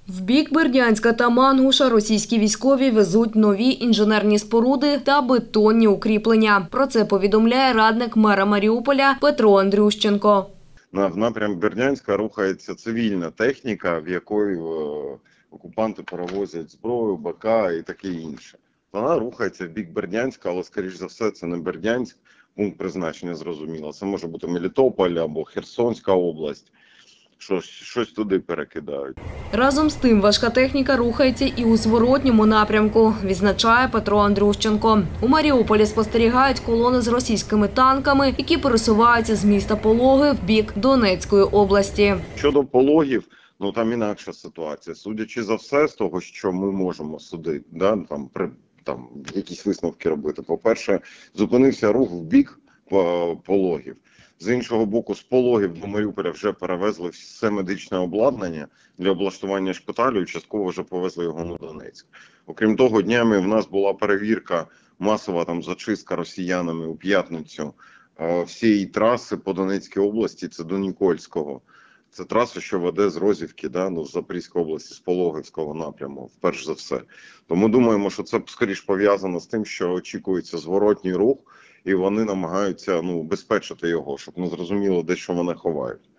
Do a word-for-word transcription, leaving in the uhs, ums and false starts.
В бік Бердянська та Мангуша російські військові везуть нові інженерні споруди та бетонні укріплення. Про це повідомляє радник мера Маріуполя Петро Андрющенко. В напрямку Бердянська рухається цивільна техніка, в якої окупанти перевозять зброю, БК і таке інше. Вона рухається в бік Бердянська, але, скоріш за все, це не Бердянськ, пункт призначення зрозуміло. Це може бути Мелітополь або Херсонська область. Щось, щось туди перекидають. Разом з тим важка техніка рухається і у зворотньому напрямку, відзначає Петро Андрющенко. У Маріуполі спостерігають колони з російськими танками, які пересуваються з міста Пологи в бік Донецької області. Щодо Пологів, ну там інакша ситуація. Судячи за все, з того, що ми можемо судити, да, там, при, там якісь висновки робити. По-перше, зупинився рух в бік Пологів. З іншого боку, з Пологів до Маріуполя вже перевезли все медичне обладнання для облаштування шпиталю і частково вже повезли його на Донецьк. Окрім того, днями в нас була перевірка, масова там зачистка росіянами у п'ятницю всієї траси по Донецькій області, це до Нікольського. Це траса, що веде з Розівки, да, ну, з Запорізької області, з Пологівського напряму, вперше за все. Тому думаємо, що це скоріш пов'язано з тим, що очікується зворотній рух, і вони намагаються ну, убезпечити його, щоб не зрозуміло, де що вони ховають.